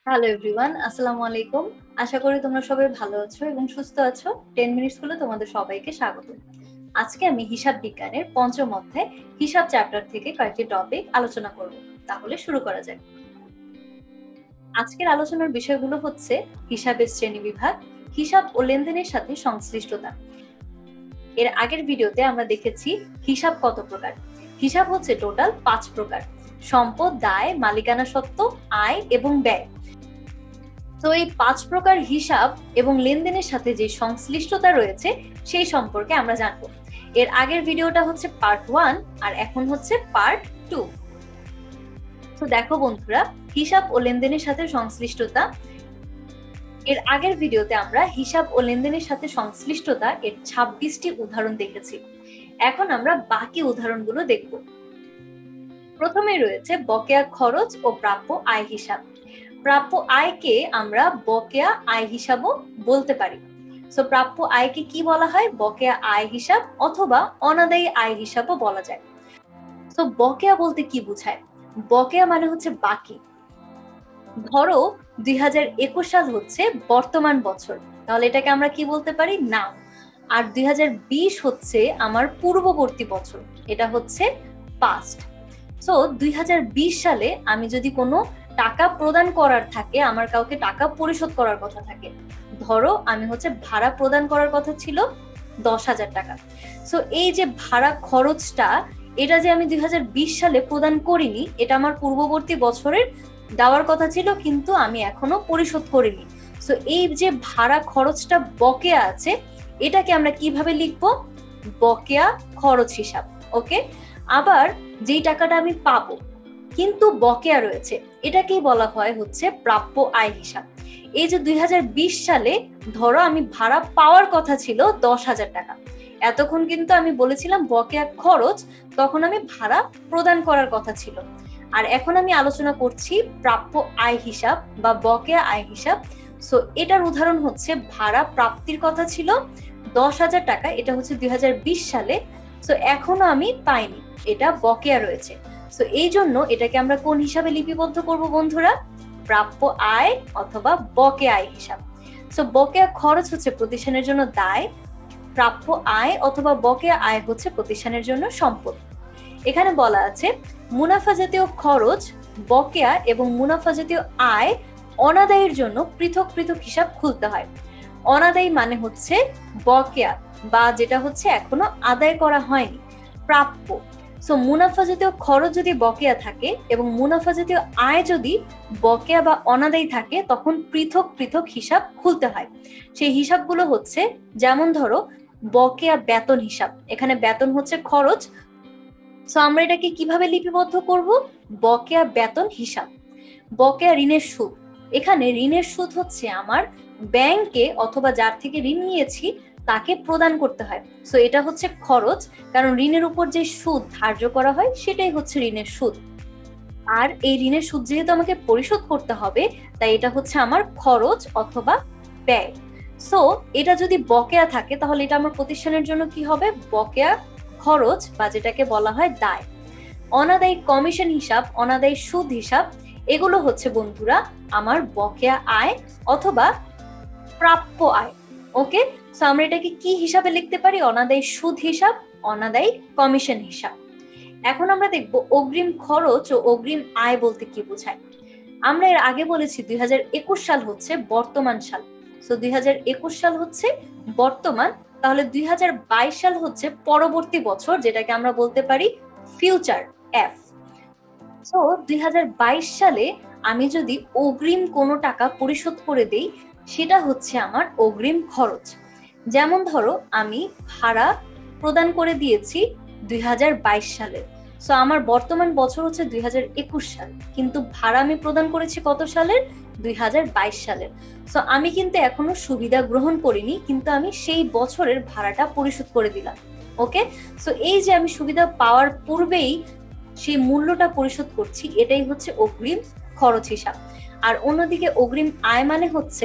Hello everyone, আসসালামু আলাইকুম। আশা করি তোমরা সবাই ভালো আছো এবং সুস্থ আছো। 10 মিনিট স্কুলে তোমাদের সবাইকে স্বাগত। আজকে আমি হিসাব বিজ্ঞানের পঞ্চম অধ্যায় হিসাব চ্যাপ্টার থেকে কয়েকটি টপিক আলোচনা করব। তাহলে শুরু করা যাক। আজকের আলোচনার বিষয়গুলো হচ্ছে হিসাবের শ্রেণীবিভাগ, হিসাব ও লেনদেনের সাথে সংশ্লিষ্টতা। এর আগের ভিডিওতে আমরা দেখেছি হিসাব কত প্রকার। হিসাব হচ্ছে টোটাল 5 প্রকার: সম্পদ, দায়, মালিকানা সত্ত্ব, আয় এবং ব্যয়। তো এই 5 প্রকার হিসাব এবং লেনদেনের সাথে যে সংশ্লিষ্টতা রয়েছে সেই সম্পর্কে আমরা জানবো। এর আগের ভিডিওটা হচ্ছে পার্ট 1 আর এখন হচ্ছে পার্ট 2। তো দেখো বন্ধুরা, হিসাব ও লেনদেনের সাথে সংশ্লিষ্টতা। এর আগের ভিডিওতে আমরা হিসাব ও লেনদেনের সাথে সংশ্লিষ্টতা এর 26টি উদাহরণ দেখেছি। এখন আমরা বাকি উদাহরণগুলো দেখব। প্রথমে রয়েছে বকেয়া খরচ ও প্রাপ্য আয় হিসাব। প্রাপ্য আয়কে আমরা বকেয়া আয় হিসাবও বলতে পারি। সো প্রাপ্য আয়কে কি বলা হয়? বকেয়া আয় হিসাব অথবা অনাদায়ী আয় হিসাবও বলা যায়। সো বকেয়া বলতে কি বোঝায়? বকেয়া মানে হচ্ছে বাকি। ধরো 2021 সাল হচ্ছে বর্তমান বছর, তাহলে এটাকে আমরা কি বলতে পারি? নাও। আর 2020 হচ্ছে আমার পূর্ববর্তী বছর, এটা হচ্ছে পাস্ট। সো 2020 সালে আমি যদি কোনো টাকা প্রদান করার থাকে, আমার কাউকে টাকা পরিশোধ করার কথা থাকে, ধরো আমি হচ্ছে ভাড়া প্রদান করার কথা ছিল 10,000 টাকা। সো এই যে ভাড়া খরচটা, এটা যে আমি 2020 সালে প্রদান করিনি, এটা আমার পূর্ববর্তী বছরের দেওয়ার কথা ছিল, কিন্তু আমি এখনো পরিশোধ করিনি। সো এই যে ভাড়া খরচটা বকেয়া আছে, এটাকে আমরা কিভাবে লিখবো? বকেয়া খরচ হিসাব। ওকে। আবার যেই টাকাটা আমি পাবো কিন্তু বকেয়া রয়েছে, এটাকেই বলা হয় হচ্ছে প্রাপ্য আয় হিসাব। এই যে 2020 সালে ধরো আমি ভাড়া পাওয়ার কথা ছিল 10,000 টাকা, এতক্ষণ কিন্তু আমি বলেছিলাম বকেয়া খরচ, তখন আমি ভাড়া প্রদান করার কথা ছিল। আর এখন আমি আলোচনা করছি প্রাপ্য আয় হিসাব বা বকেয়া আয় হিসাব। সো এটার উদাহরণ হচ্ছে ভাড়া প্রাপ্তির কথা ছিল 10,000 টাকা, এটা হচ্ছে 2020 সালে। সো এখনো আমি পাইনি, এটা বকেয়া রয়েছে। সো এই জন্য এটাকে আমরা কোন হিসাবে লিপিবদ্ধ করব বন্ধুরা? প্রাপ্য আয় অথবা বকেয়া আয় হিসাব। সো বকেয়া খরচ হচ্ছে প্রতিষ্ঠানের জন্য দায়, প্রাপ্য আয় অথবা বকেয়া আয় হচ্ছে প্রতিষ্ঠানের জন্য সম্পদ। এখানে বলা আছে মুনাফা জাতীয় খরচ, বকেয়া এবং মুনাফা জাতীয় আয় অনাদায়ের জন্য পৃথক পৃথক হিসাব খুলতে হয়। অনাদায়ী মানে হচ্ছে বকেয়া বা যেটা হচ্ছে এখনো আদায় করা হয়নি, প্রাপ্য। সো মুনাফা জাতীয় খরচ যদি বকেয়া থাকে এবং মুনাফা জাতীয় আয় যদি বকেয়া বা অনাদায়ী থাকে, তখন পৃথক পৃথক হিসাব খুলতে হয়। সেই হিসাবগুলো হচ্ছে, যেমন ধরো বকেয়া বেতন হিসাব, এখানে বেতন হচ্ছে খরচ। সো আমরা এটাকে কিভাবে লিপিবদ্ধ করব? বকেয়া বেতন হিসাব। বকেয়া ঋণের সুদ, এখানে ঋণের সুদ হচ্ছে আমার ব্যাংকে অথবা যার থেকে ঋণ নিয়েছি তাকে প্রদান করতে হয়। সো এটা হচ্ছে খরচ, কারণ ঋণের উপর যে সুদ ধার্য করা হয় সেটাই হচ্ছে ঋণের সুদ। আর এই ঋণের সুদ যেহেতু আমাকে পরিশোধ করতে হবে, তাই এটা হচ্ছে আমার খরচ অথবা ব্যয়। সো এটা যদি বকেয়া থাকে, তাহলে এটা আমার প্রতিষ্ঠানের জন্য কি হবে? বকেয়া খরচ বা যেটাকে বলা হয় দায়। অনাদায়ী কমিশন হিসাব, অনাদায়ী সুদ হিসাব, এগুলো হচ্ছে বন্ধুরা আমার বকেয়া আয় অথবা প্রাপ্য আয়। ওকে। সো আমরা এটাকে কি হিসাবে লিখতে পারি? অনাদায়ী সুদ হিসাব, অনাদায়ী কমিশন হিসাব। এখন আমরা দেখব অগ্রিম খরচ ও অগ্রিম আয় বলতে কি বোঝায়। আমরা এর আগে বলেছি 2021 সাল হচ্ছে বর্তমান সাল। সো 2021 সাল হচ্ছে বর্তমান, তাহলে 2022 সাল হচ্ছে পরবর্তী বছর, যেটাকে আমরা বলতে পারি ফিউচার, এফ। সো 2022 সালে আমি যদি অগ্রিম কোনো টাকা পরিশোধ করে দেই, সেটা হচ্ছে আমার অগ্রিম খরচ। যেমন ধরো আমি ভাড়া প্রদান করে দিয়েছি 2022 সালে। সো আমার বর্তমান বছর হচ্ছে 2021 সাল, কিন্তু ভাড়া আমি প্রদান করেছি কত সালের? 2022 সালের। সো আমি কিন্তু এখনো সুবিধা গ্রহণ করিনি, কিন্তু আমি সেই বছরের ভাড়াটা পরিশোধ করে দিলাম। ওকে। সো এই যে আমি সুবিধা পাওয়ার পূর্বেই সেই মূল্যটা পরিশোধ করছি, এটাই হচ্ছে অগ্রিম খরচ হিসাব। আর অন্যদিকে অগ্রিম আয় মানে হচ্ছে,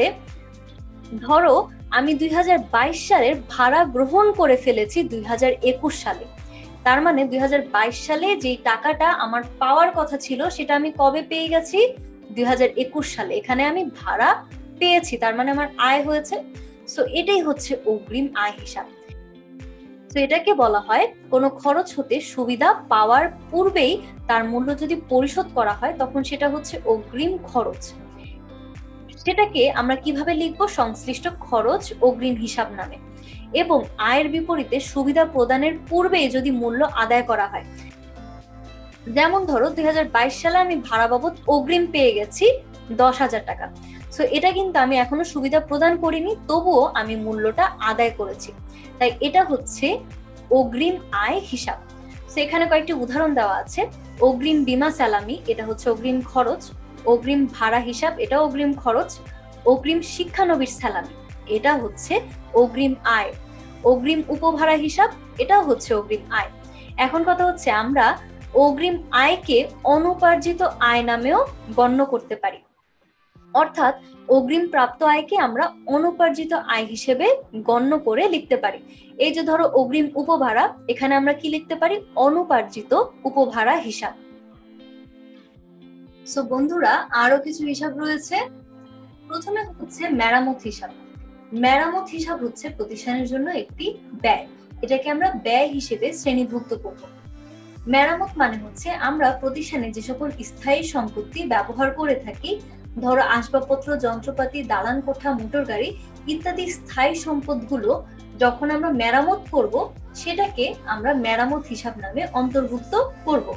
ধরো আমি 2022 সালের ভাড়া গ্রহণ করে ফেলেছি 2021 সালে, তার মানে 2022 সালে যেই টাকাটা আমার পাওয়ার কথা ছিল সেটা আমি কবে পেয়ে গেছি? 2021 সালে, এখানে আমি ভাড়া পেয়েছি, তার মানে আমার আয় হয়েছে। সো এটাই হচ্ছে অগ্রিম আয় হিসাব। তো এটাকে বলা হয় কোনো খরচ হতে সুবিধা পাওয়ার পূর্বেই তার মূল্য যদি পরিশোধ করা হয় তখন সেটা হচ্ছে অগ্রিম খরচ। সেটাকে আমরা কিভাবে লিখব? সংশ্লিষ্ট খরচ অগ্রিম হিসাব নামে। এবং আয়ের বিপরীতে সুবিধা প্রদানের পূর্বেই যদি মূল্য আদায় করা হয়, যেমন ধরো 2022 সালে আমি ভাড়া বাবদ অগ্রিম পেয়ে গেছি 10,000 টাকা। সো এটা কিন্তু আমি এখনো সুবিধা প্রদান করিনি, তবুও আমি মূল্যটা আদায় করেছি, তাই এটা হচ্ছে অগ্রিম আয় হিসাব। সো এখানে কয়েকটি উদাহরণ দেওয়া আছে। অগ্রিম বীমা সালামি, এটা হচ্ছে অগ্রিম খরচ। অগ্রিম ভাড়া হিসাব, এটা অগ্রিম খরচ। অগ্রিম শিক্ষানবিশ সালামি, এটা হচ্ছে অগ্রিম আয়। অগ্রিম উপভাড়া হিসাব, এটাও হচ্ছে অগ্রিম আয়। এখন কথা হচ্ছে আমরা অগ্রিম আয়কে অনুপার্জিত আয় নামেও গণ্য করতে পারি, অর্থাৎ অগ্রিম প্রাপ্ত আয়কে আমরা অনুপার্জিত আয় হিসেবে গণ্য করে লিখতে পারি। এই যে ধরো অগ্রিম উপভাড়া, এখানে আমরা কি লিখতে পারি? অনুপার্জিত উপভাড়া হিসাব। সো বন্ধুরা, আরো কিছু হিসাব রয়েছে। প্রথমে হচ্ছে মেরামত হিসাব। মেরামত হিসাব হচ্ছে প্রতিষ্ঠানের জন্য একটি ব্যয়, এটাকে আমরা ব্যয় হিসেবে শ্রেণীভুক্ত করব। মেরামত মানে হচ্ছে আমরা প্রতিষ্ঠানে যে সকল স্থায়ী সম্পত্তি ব্যবহার করে থাকি, ধরো আসবাবপত্র, যন্ত্রপাতি, দালান কোঠা, মোটর গাড়ি ইত্যাদি স্থায়ী সম্পদগুলো যখন আমরা মেরামত করব, সেটাকে আমরা মেরামত হিসাব নামে অন্তর্ভুক্ত করব।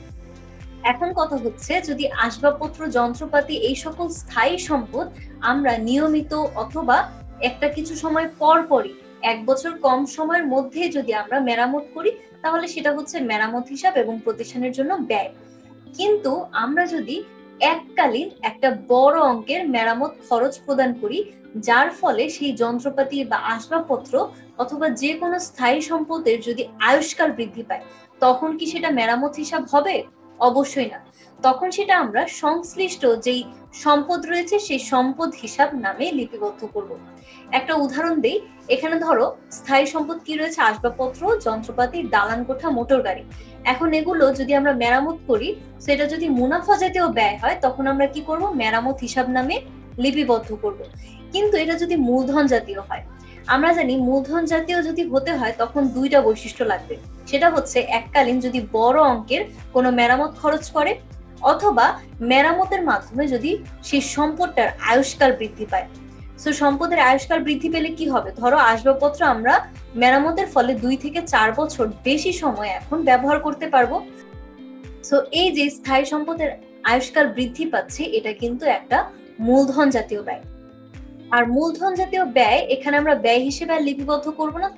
এখন কথা হচ্ছে যদি আসবাবপত্র, যন্ত্রপাতি এই সকল স্থায়ী সম্পদ আমরা নিয়মিত অথবা একটা কিছু সময় পর পরই, 1 বছর কম সময়ের মধ্যে যদি আমরা মেরামত করি, তাহলে সেটা হচ্ছে মেরামত হিসাব এবং প্রতিষ্ঠানের জন্য ব্যয়। কিন্তু আমরা যদি এককালীন একটা বড় অঙ্কের মেরামত খরচ প্রদান করি, যার ফলে সেই যন্ত্রপাতি বা আসবাবপত্র অথবা যে কোনো স্থায়ী সম্পদের যদি আয়ুষ্কাল বৃদ্ধি পায়, তখন কি সেটা মেরামত হিসাব হবে? অবশ্যই না। তখন সেটা আমরা সংশ্লিষ্ট যেই সম্পদ রয়েছে সেই সম্পদ হিসাব নামে লিপিবদ্ধ করব। একটা উদাহরণ দেই। এখানে ধরো স্থায়ী সম্পদ কি রয়েছে? আসবাবপত্র, যন্ত্রপাতি, দালান কোঠা, মোটর গাড়ি। এখন এগুলো যদি আমরা মেরামত করি, সেটা যদি মুনাফা জাতীয় ব্যয় হয়, তখন আমরা কি করব? মেরামত হিসাব নামে লিপিবদ্ধ করব। কিন্তু এটা যদি মূলধন জাতীয় হয়, আমরা জানি মূলধন জাতীয় যদি হতে হয় তখন দুইটা বৈশিষ্ট্য লাগবে। সেটা হচ্ছে এককালীন যদি বড় অঙ্কের কোনো মেরামত খরচ করে, অথবা মেরামতের মাধ্যমে যদি সেই সম্পদটার আয়ুষ্কাল বৃদ্ধি পায়। সো সম্পদের আয়ুষ্কাল বৃদ্ধি পেলে কি হবে? ধরো আসবাবপত্র আমরা মেরামতের ফলে 2 থেকে 4 বছর বেশি সময় এখন ব্যবহার করতে পারবো। সো এই যে স্থায়ী সম্পদের আয়ুষ্কাল বৃদ্ধি পাচ্ছে, এটা কিন্তু একটা মূলধন জাতীয় ব্যয়। আর মূলধন জাতীয় ব্যয় এখানে আমরা ব্যয় হিসেবে আর লিপিবদ্ধ করব না,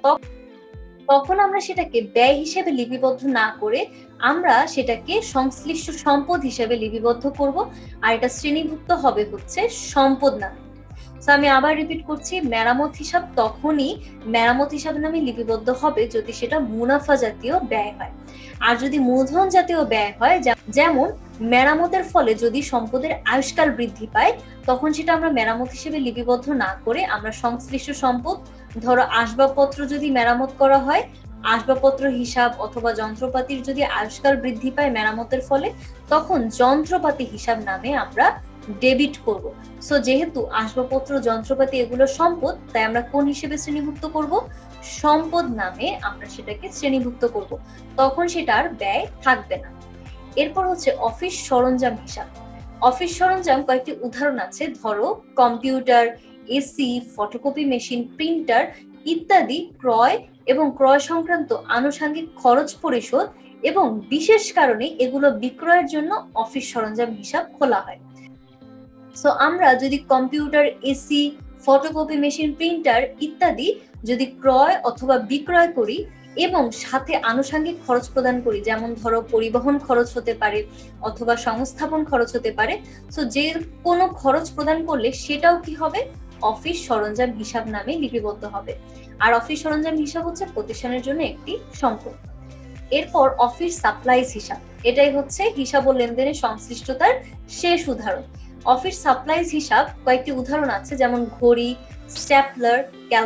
তখন আমরা সেটাকে ব্যয় হিসেবে লিপিবদ্ধ না করে আমরা সেটাকে সংশ্লিষ্ট সম্পদ হিসেবে লিপিবদ্ধ করব, আর এটা শ্রেণীভুক্ত হবে হচ্ছে সম্পদ নামে। তো আমি আবার রিপিট করছি, মেরামত হিসাব তখনই মেরামত হিসাব নামে লিপিবদ্ধ হবে যদি সেটা মুনাফা জাতীয় ব্যয় হয়। আর যদি মূলধন জাতীয় ব্যয় হয়, যেমন মেরামতের ফলে যদি সম্পদের আয়ুষ্কাল বৃদ্ধি পায়, তখন সেটা আমরা মেরামত হিসেবে লিপিবদ্ধ না করে আমরা সংশ্লিষ্ট সম্পদ, ধরো আসবাবপত্র যদি মেরামত করা হয়, আসবাবপত্র হিসাব অথবা যন্ত্রপাতির যদি আয়ুষ্কাল বৃদ্ধি পায় মেরামতের ফলে, তখন যন্ত্রপাতি হিসাব নামে আমরা ডেবিট করব। সো যেহেতু আসবাবপত্র, যন্ত্রপাতি এগুলো সম্পদ, তাই আমরা কোন হিসেবে শ্রেণীভুক্ত করব? সম্পদ নামে আমরা সেটাকে শ্রেণীভুক্ত করব। তখন সেটার ব্যয় থাকবে না। এরপর হচ্ছে অফিস সরঞ্জাম হিসাব। অফিস সরঞ্জাম কয়েকটি উদাহরণ আছে। ধরো computer, AC, photocopy machine, printer ইত্যাদি ক্রয় এবং ক্রয় সংক্রান্ত আনুষঙ্গিক খরচ পরিশোধ এবং বিশেষ কারণে এগুলো বিক্রয়ের জন্য অফিস সরঞ্জাম হিসাব খোলা হয়। সো আমরা যদি computer, AC, photocopy machine, printer ইত্যাদি যদি ক্রয় অথবা বিক্রয় করি এবং সাথে আনুষঙ্গিক খরচ প্রদান করি, যেমন ধরো পরিবহন খরচ হতে পারে অথবা সংস্থাপন খরচ হতে পারে, সো যে কোনো খরচ প্রদান করলে সেটাও কি হবে? অফিস সরঞ্জাম হিসাব নামে লিপিবদ্ধ হবে। আর অফিস সরঞ্জাম হিসাব হচ্ছে প্রতিষ্ঠানের জন্য একটি সম্পদ। এরপর অফিস সাপ্লাইজ হিসাব, এটাই হচ্ছে হিসাব ও লেনদেনের সংশ্লিষ্টতার শেষ উদাহরণ। অফিস সাপ্লাইজ হিসাব কয়েকটি উদাহরণ আছে, যেমন ঘড়ি, স্ট্যাপলার,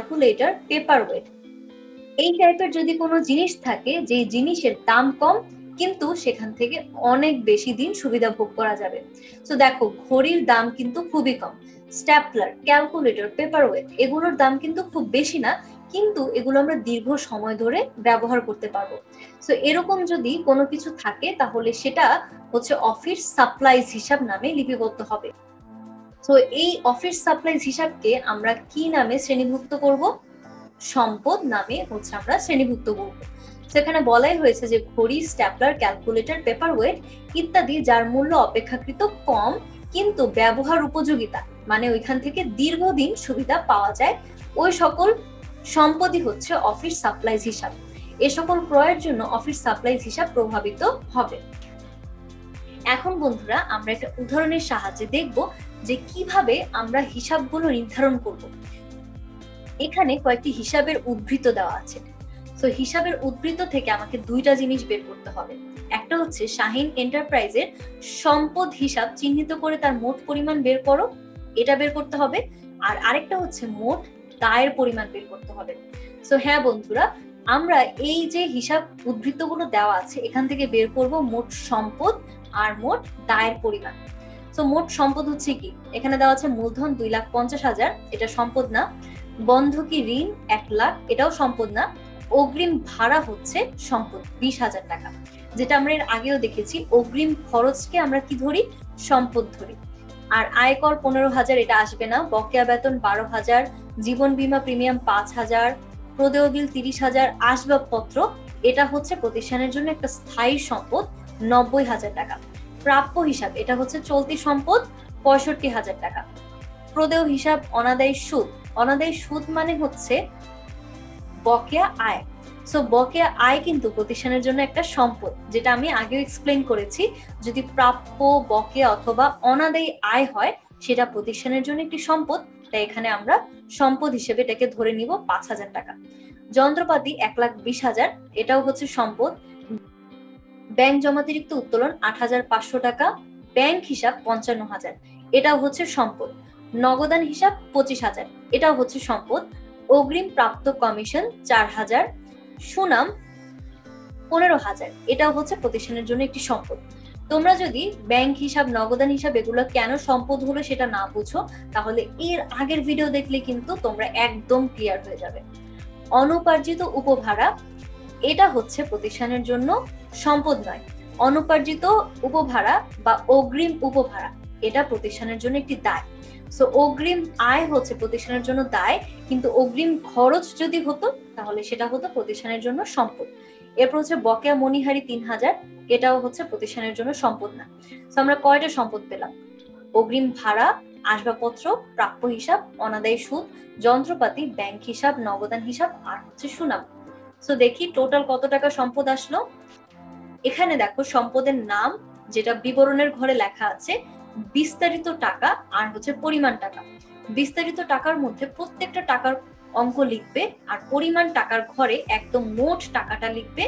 ক্যালকুলেটর, পেপার ওয়েট। এই টাইপের যদি কোনো জিনিস থাকে যে জিনিসের দাম কম কিন্তু সেখান থেকে অনেক বেশি দিন সুবিধা ভোগ করা যাবে। তো দেখো ঘড়ির দাম কিন্তু খুবই কম, স্ট্যাপলার, ক্যালকুলেটর, পেপার ওয়েট এগুলোর দাম কিন্তু খুব বেশি না, কিন্তু এগুলো আমরা দীর্ঘ সময় ধরে ব্যবহার করতে পারবো। তো এরকম যদি কোনো কিছু থাকে তাহলে সেটা হচ্ছে অফিস সাপ্লাইজ হিসাব নামে লিপিবদ্ধ হবে। তো এই অফিস সাপ্লাইজ হিসাবকে আমরা কি নামে শ্রেণীভুক্ত করব? সম্পদ নামে হচ্ছে আমরা শ্রেণীভুক্ত করব। সেখানে বলাই হয়েছে যে ঘড়ি, স্ট্যাপলার, ক্যালকুলেটর, পেপার ওয়েট ইত্যাদি যার মূল্য অপেক্ষাকৃত কম কিন্তু ব্যবহার উপযোগিতা মানে ওইখান থেকে দীর্ঘদিন সুবিধা পাওয়া যায়, ওই সকল সম্পদই হচ্ছে অফিস সাপ্লাইজ হিসাব। এ সকল ক্রয়ের জন্য অফিস সাপ্লাইজ হিসাব প্রভাবিত হবে। এখন বন্ধুরা আমরা একটা উদাহরণের সাহায্যে দেখব যে কিভাবে আমরা হিসাবগুলো নির্ধারণ করব। এখানে কয়েকটি হিসাবের উদ্ধৃত দেওয়া আছে। তো হিসাবের উদ্ধৃত থেকে আমাকে দুইটা জিনিস বের করতে হবে। একটা হচ্ছে শাহিন এন্টারপ্রাইজের সম্পদ হিসাব চিহ্নিত করে তার মোট পরিমাণ বের করো, এটা বের করতে হবে। আর আরেকটা হচ্ছে মোট দায়ের পরিমাণ বের করতে হবে। তো হ্যাঁ বন্ধুরা, আমরা এই যে হিসাব উদ্ধৃতগুলো দেওয়া আছে এখান থেকে বের করব মোট সম্পদ আর মোট দায়ের পরিমাণ। তো মোট সম্পদ হচ্ছে কি, এখানে দেওয়া আছে মূলধন 2,50,000, এটা সম্পদ না। বন্ধকি ঋণ 1 লাখ, এটাও সম্পদ না। অগ্রিম ভাড়া হচ্ছে সম্পদ 20,000 টাকা, যেটা আমরা এর আগেও দেখেছি। অগ্রিম খরচকে আমরা কি ধরি? সম্পদ ধরি। আর আয়কর 15,000, এটা আসবে না। বকেয়া বেতন 12,000, জীবন বীমা প্রিমিয়াম 5,000, প্রদেয় বিল 30,000, আসবাবপত্র এটা হচ্ছে প্রতিষ্ঠানের জন্য একটা স্থায়ী সম্পদ 90,000 টাকা। প্রাপ্য হিসাব এটা হচ্ছে চলতি সম্পদ 65,000 টাকা। প্রদেয় হিসাব অনাদায়ী সুদ, অনাদায়ী সুদ মানে হচ্ছে বকেয়া আয়। সো বকেয়া আয় কিন্তু প্রতিষ্ঠানের জন্য একটা সম্পদ, যেটা আমি আগেও এক্সপ্লেইন করেছি। যদি প্রাপ্য, বকেয়া অথবা অনাদায়ী আয় হয় সেটা প্রতিষ্ঠানের জন্য একটি সম্পদ, তাই এখানে আমরা সম্পদ হিসেবে এটাকে ধরে নিব 5,000 টাকা। যন্ত্রপাতি 1,20,000, এটাও হচ্ছে সম্পদ। ব্যাংক জমাতিরিক্ত উত্তোলন 8,500 টাকা। ব্যাংক হিসাব 55,000, এটাও হচ্ছে সম্পদ। নগদান হিসাব 25,000, এটাও হচ্ছে সম্পদ। অগ্রিম প্রাপ্ত কমিশন 4,000, সুনাম 15,000, এটাও হচ্ছে প্রতিষ্ঠানের জন্য একটি সম্পদ। তোমরা যদি ব্যাংক হিসাব, নগদান হিসাব এগুলো কেন সম্পদ হলো সেটা না বুঝো, তাহলে এর আগের ভিডিও দেখলে কিন্তু তোমরা একদম ক্লিয়ার হয়ে যাবে। অনুপার্জিত উপভাড়া, এটা হচ্ছে প্রতিষ্ঠানের জন্য সম্পদ নয়। অনুপার্জিত উপভাড়া বা অগ্রিম উপভাড়া এটা প্রতিষ্ঠানের জন্য একটি দায়। সো অগ্রিম আয় হচ্ছে প্রতিষ্ঠানের জন্য দায়, কিন্তু অগ্রিম খরচ যদি হতো তাহলে সেটা হতো প্রতিষ্ঠানের জন্য সম্পদ। এরপর হচ্ছে বকেয়া মণিহারি 3,000, এটাও হচ্ছে প্রতিষ্ঠানের জন্য সম্পদ না। তো আমরা কয়টা সম্পদ পেলাম? অগ্রিম ভাড়া, আসবাবপত্র, প্রাপ্য হিসাব, অনাদায়ী সুদ, যন্ত্রপাতি, ব্যাংক হিসাব, নগদান হিসাব আর হচ্ছে সুনাম। তো দেখি টোটাল কত টাকা সম্পদ আসলো। এখানে দেখো সম্পদের নাম যেটা বিবরণের ঘরে লেখা আছে, বিস্তারিত টাকা আর হচ্ছে পরিমাণ টাকা। বিস্তারিত টাকার মধ্যে প্রত্যেকটা টাকার অঙ্ক লিখবে, আর পরিমাণ টাকার ঘরে একদম মোট টাকাটা লিখবে।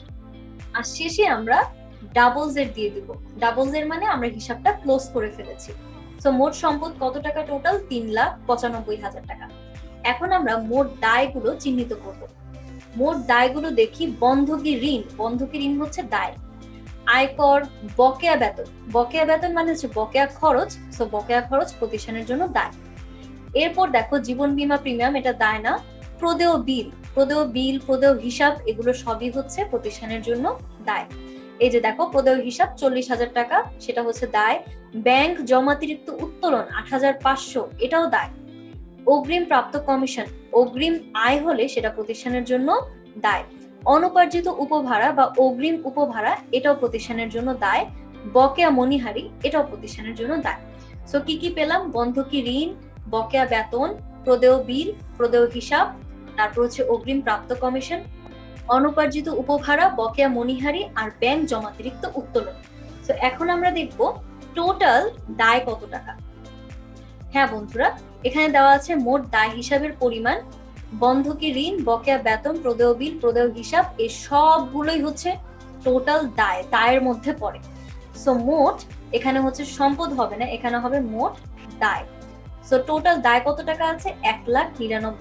আর শেষে আমরা ডাবল জেড দিয়ে দিব। ডাবল জেড মানে আমরা হিসাবটা ক্লোজ করে ফেলেছি। তো মোট সম্পদ কত টাকা? টোটাল 3,95,000 টাকা। এখন আমরা মোট দায়গুলো চিহ্নিত করব। মোট দায়গুলো দেখি। বন্ধকি ঋণ, বন্ধকি ঋণ হচ্ছে দায়। আয়কর, বকেয়া বেতন, বকেয়া বেতন মানে হচ্ছে বকেয়া খরচ। সো বকেয়া খরচ প্রতিষ্ঠানের জন্য দায়। এরপর দেখো জীবন বীমা প্রিমিয়াম, এটা দায় না। প্রদেয় বিল, প্রদেয় বিল, প্রদেয় হিসাব এগুলো সবই হচ্ছে প্রতিষ্ঠানের জন্য দায়। এই যে দেখো প্রদেয় হিসাব 40,000 টাকা, সেটা হচ্ছে দায়। ব্যাংক জমাতিরিক্ত উত্তোলন 8,500, এটাও দায়। অগ্রিম প্রাপ্ত কমিশন, অগ্রিম আয় হলে সেটা প্রতিষ্ঠানের জন্য দায়। অনুপার্জিত উপভাড়া বা অগ্রিম উপভাড়া, এটাও প্রতিষ্ঠানের জন্য দায়। বকেয়া মণিহারি, এটাও প্রতিষ্ঠানের জন্য দায়। সো কি কি পেলাম? বন্ধকি ঋণ, বকেয়া বেতন, প্রদেয় বিল, প্রদেয় হিসাব, তারপর হচ্ছে অগ্রিম প্রাপ্ত কমিশন, অনুপার্জিত উপভাড়া, বকেয়া মণিহারি আর ব্যাংক জমাতিরিক্ত উত্তোলন। তো এখন আমরা দেখব টোটাল দায় কত টাকা। হ্যাঁ বন্ধুরা, এখানে দেওয়া আছে মোট দায় হিসাবের পরিমাণ। বন্ধকি ঋণ, বকেয়া বেতন, প্রদেয় বিল, প্রদেয় হিসাব এই সবগুলোই হচ্ছে টোটাল দায়, দায়ের মধ্যে পড়ে। সো মোট এখানে হচ্ছে সম্পদ হবে না, এখানে হবে মোট দায়। সো টোটাল দায় কত টাকা আছে?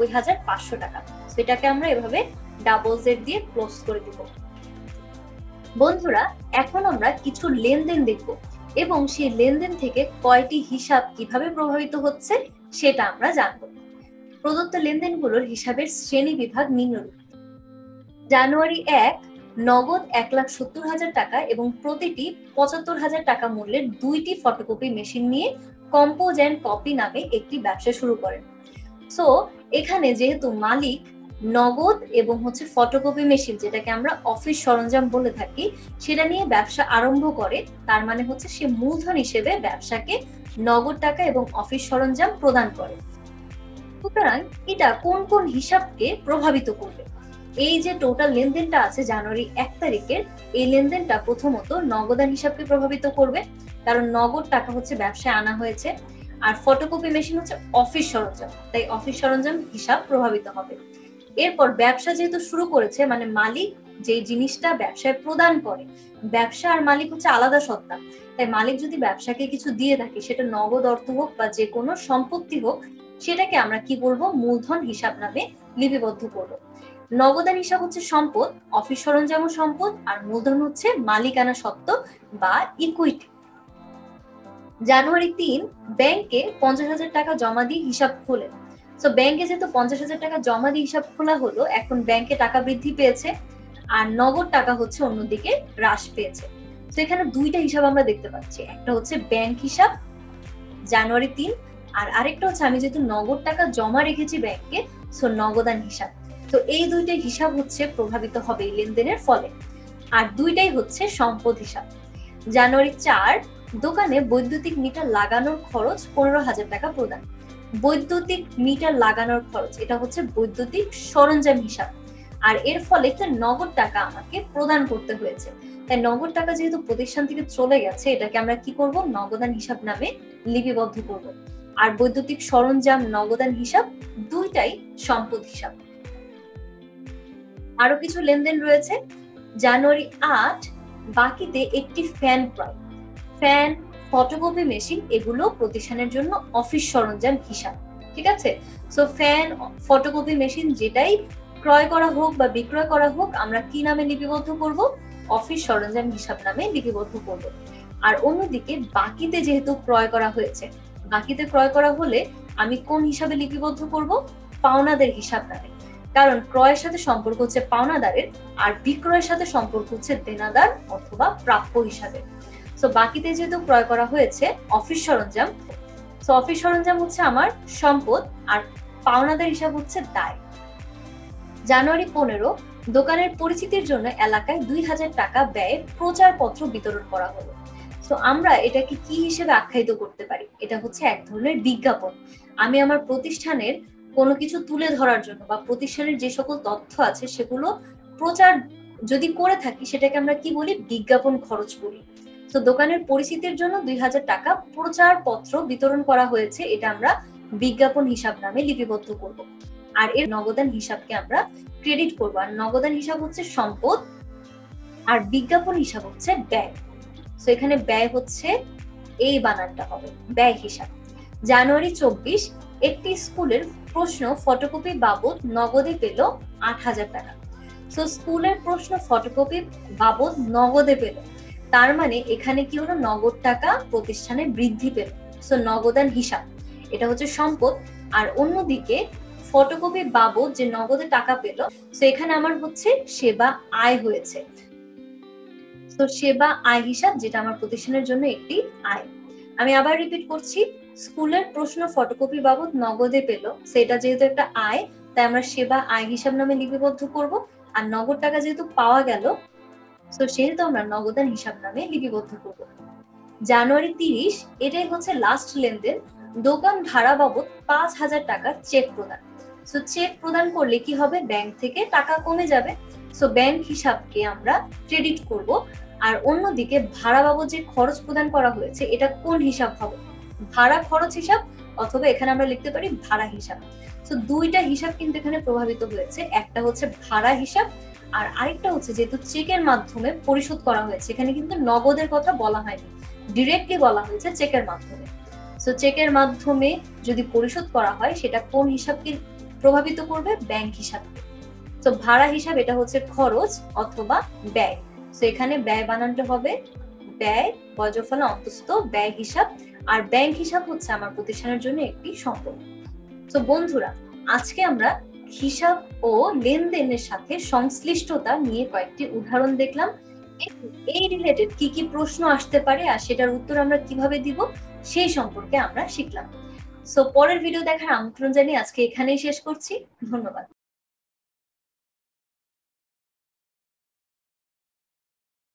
1,99,500 টাকা। সো এটাকে আমরা এভাবে ডাবল জেড দিয়ে ক্লোজ করে দিব। বন্ধুরা, এখন আমরা কিছু লেনদেন দেখব এবং সেই লেনদেন থেকে কয়টি হিসাব কিভাবে প্রভাবিত হচ্ছে সেটা আমরা জানব। প্রদত্ত লেনদেনগুলোর হিসাবের শ্রেণী বিভাগ নিম্নরূপ। জানুয়ারি 1 নগদ 1,70,000 টাকা এবং প্রতিটি 75,000 টাকা মূল্যের 2টি ফটোকপি মেশিন নিয়ে কম্পোজ অ্যান্ড কপি নামে একটি ব্যবসা শুরু করেন। সো এখানে যেহেতু মালিক নগদ এবং ফটোকপি মেশিন, যেটাকে আমরা অফিস সরঞ্জাম বলে থাকি, সেটা নিয়ে ব্যবসা আরম্ভ করে, তার মানে সে মূলধন হিসেবে ব্যবসাকে নগদ টাকা এবং অফিস সরঞ্জাম প্রদান করে। সুতরাং এটা কোন কোন হিসাবকে প্রভাবিত করবে? এই যে টোটাল লেনদেনটা আছে জানুয়ারি 1 তারিখের, এই লেনদেনটা প্রথমত নগদান হিসাবকে প্রভাবিত করবে, কারণ নগদ টাকা ব্যবসায় আনা হয়েছে, আর ফটোকপি মেশিন অফিস সরঞ্জাম, তাই অফিস সরঞ্জাম হিসাব প্রভাবিত হবে। এরপর ব্যবসা যেহেতু শুরু করেছে, মানে মালিক যে জিনিসটা ব্যবসায় প্রদান করে, ব্যবসা আর মালিক আলাদা সত্তা, তাই মালিক যদি ব্যবসাকে কিছু দিয়ে থাকে, সেটা নগদ অর্থ হোক বা যে কোনো সম্পত্তি হোক, সেটাকে আমরা কি বলবো? মূলধন হিসাব নামে লিপিবদ্ধ করবো। নগদান হিসাব সম্পদ, অফিস সরঞ্জাম সম্পদ, আর মূলধন মালিকানা সত্ত্ব বা ইকুইটি। জানুয়ারি 3 ব্যাংকে 50,000 টাকা জমা দিয়ে হিসাব খোলে। তো ব্যাংকে যেহেতু 50,000 টাকা জমা দিয়ে হিসাব খোলা হলো, এখন ব্যাংকে টাকা বৃদ্ধি পেয়েছে আর নগদ টাকা অন্যদিকে হ্রাস পেয়েছে। তো এখানে দুইটা হিসাব আমরা দেখতে পাচ্ছি, একটা ব্যাংক হিসাব জানুয়ারি 3, আর আরেকটা আমি যেহেতু নগদ টাকা জমা রেখেছি ব্যাংকে, সো নগদান হিসাব। তো এই দুইটা হিসাব প্রভাবিত হবে এই লেনদেনের ফলে, আর দুইটাই সম্পদ হিসাব। জানুয়ারি 4 দোকানে বৈদ্যুতিক মিটার লাগানোর খরচ 15,000 টাকা প্রদান। বৈদ্যুতিক মিটার লাগানোর খরচ, এটা বৈদ্যুতিক সরঞ্জাম হিসাব, আর এর ফলে নগদ টাকা আমাকে প্রদান করতে হয়েছে, তাই নগদ টাকা যেহেতু প্রতিষ্ঠান থেকে চলে গেছে, এটাকে আমরা কি করব? নগদান হিসাব নামে লিপিবদ্ধ করব। আর বৈদ্যুতিক সরঞ্জাম, নগদান হিসাব দুইটাই সম্পদ হিসাব। আরো কিছু লেনদেন রয়েছে। জানুয়ারি 8 বাকিতে একটি ফ্যান ক্রয়। ফ্যান, ফটোকপি মেশিন এগুলো প্রতিষ্ঠানের জন্য অফিস সরঞ্জাম হিসাব, ঠিক আছে? সো ফ্যান, ফটোকপি মেশিন যেটাই ক্রয় করা হোক বা বিক্রয় করা হোক, আমরা কি নামে লিপিবদ্ধ করব? অফিস সরঞ্জাম হিসাব নামে লিপিবদ্ধ করব। আর অন্যদিকে বাকিতে যেহেতু ক্রয় করা হয়েছে, বাকিতে ক্রয় করা হলে আমি কোন হিসাবে লিপিবদ্ধ করব? পাওনাদার হিসাব নামে, কারণ ক্রয়ের সাথে সম্পর্ক পাওনাদারের, আর বিক্রয়ের সাথে সম্পর্ক দেনাদার অথবা প্রাপ্য হিসাবে। সো বাকিতে যেহেতু ক্রয় করা হয়েছে অফিস সরঞ্জাম, সো অফিস সরঞ্জাম আমার সম্পদ, আর পাওনাদার হিসাব দায়। জানুয়ারি 15 দোকানের পরিচিতির জন্য এলাকায় 2,000 টাকা ব্যয়ে প্রচারপত্র বিতরণ করা হলো। সো আমরা এটাকে কি হিসেবে আখ্যায়িত করতে পারি? এটা এক ধরনের বিজ্ঞাপন। আমি আমার প্রতিষ্ঠানের কোনো কিছু তুলে ধরার জন্য বা প্রতিষ্ঠানের যে সকল তথ্য আছে সেগুলো প্রচার যদি করে থাকি, সেটাকে আমরা কি বলি? বিজ্ঞাপন খরচ বলি। তো দোকানের পরিচিতির জন্য 2,000 টাকা প্রচারপত্র বিতরণ করা হয়েছে, এটা আমরা বিজ্ঞাপন হিসাব নামে লিপিবদ্ধ করব। আর এর নগদান হিসাবকে আমরা ক্রেডিট করব। আর নগদান হিসাব সম্পদ, আর বিজ্ঞাপন হিসাব ব্যয়। তো এখানে ব্যয় এই বানানটা হবে, ব্যয় হিসাব। জানুয়ারি 24 একটি স্কুলের প্রশ্ন ফটোকপি বাবদ নগদে পেল 8,000 টাকা। তো স্কুলের প্রশ্ন ফটোকপি বাবদ নগদে পেল, তার মানে এখানে কি হলো? নগদ টাকা প্রতিষ্ঠানে বৃদ্ধি পেল। সো নগদান হিসাব, এটা সম্পদ। আর অন্যদিকে ফটোকপি বাবদ যে নগদে টাকা পেল, তো এখানে আমার সেবা আয় হয়েছে। তো সেবা আয় হিসাব, যেটা আমার প্রতিষ্ঠানের জন্য একটি আয়। আমি আবার রিপিট করছি, স্কুলের প্রশ্ন ফটোকপি বাবদ নগদে পেল, সেটা যেহেতু একটা আয়, তাই আমরা সেবা আয় হিসাব নামে লিপিবদ্ধ করব। আর নগদ টাকা যেহেতু পাওয়া গেল, তো সেহেতু আমরা নগদান হিসাব নামে লিপিবদ্ধ করব। জানুয়ারি 30 এটাই লাস্ট লেনদেন। দোকান ভাড়া বাবদ 5,000 টাকার চেক প্রদান। সো চেক প্রদান করলে কি হবে? ব্যাংক থেকে টাকা কমে যাবে, সো ব্যাংক হিসাবকে আমরা ক্রেডিট করব। আর অন্যদিকে ভাড়া বাবদ যে খরচ প্রদান করা হয়েছে, এটা কোন হিসাব হবে? ভাড়া খরচ হিসাব, অথবা এখানে আমরা লিখতে পারি ভাড়া হিসাব। তো দুইটা হিসাব কিন্তু এখানে প্রভাবিত হয়েছে, একটা ভাড়া হিসাব, আর আরেকটা যেহেতু চেকের মাধ্যমে পরিশোধ করা হয়েছে, এখানে কিন্তু নগদের কথা বলা হয়নি, ডিরেক্টলি বলা হয়েছে চেকের মাধ্যমে। সো চেকের মাধ্যমে যদি পরিশোধ করা হয়, সেটা কোন হিসাবকে প্রভাবিত করবে? ব্যাংক হিসাবকে। তো ভাড়া হিসাব এটা খরচ অথবা ব্যয়। সো এখানে ব্যয় বানানটা হবে ব্যয় বজ্রফল অন্তস্থ ব্যয় হিসাব, আর ব্যাংক হিসাব হচ্ছে আমার প্রতিষ্ঠানের জন্য একটি সম্পদ। তো বন্ধুরা, আজকে আমরা হিসাব ও লেনদেনের সাথে সংশ্লিষ্টতা নিয়ে কয়েকটি উদাহরণ দেখলাম। এই রিলেটেড কি কি প্রশ্ন আসতে পারে আর সেটার উত্তর আমরা কিভাবে দিব সেই সম্পর্কে আমরা শিখলাম। সো পরের ভিডিও দেখার আমন্ত্রণ জানিয়ে আজকে এখানেই শেষ করছি। ধন্যবাদ।